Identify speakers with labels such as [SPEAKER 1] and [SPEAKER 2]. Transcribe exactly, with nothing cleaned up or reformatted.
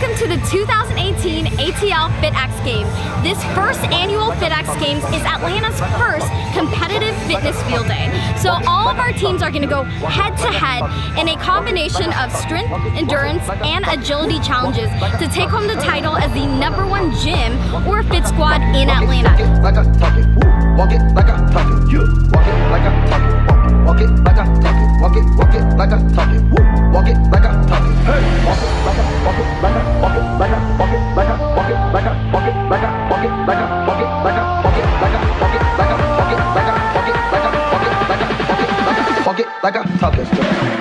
[SPEAKER 1] Welcome to the two thousand eighteen A T L F I T X Games. This first annual F I T X Games is Atlanta's first competitive fitness field day. So all of our teams are going to go head to head in a combination of strength, endurance, and agility challenges to take home the title as the number one gym or fit squad in Atlanta.
[SPEAKER 2] Walk it like I talk it, you walk it like I talk it, walk it like I talk it, walk it, walk it like I talk it, walk it like I talk it, hey, walk it like I, walk it like I, walk it like I, walk it like I, walk it like I, walk it like I, walk it like I, walk it like I, walk it like I, walk it like I, walk it like I, walk it like I, walk it like I, walk it like I, walk it like I talk it.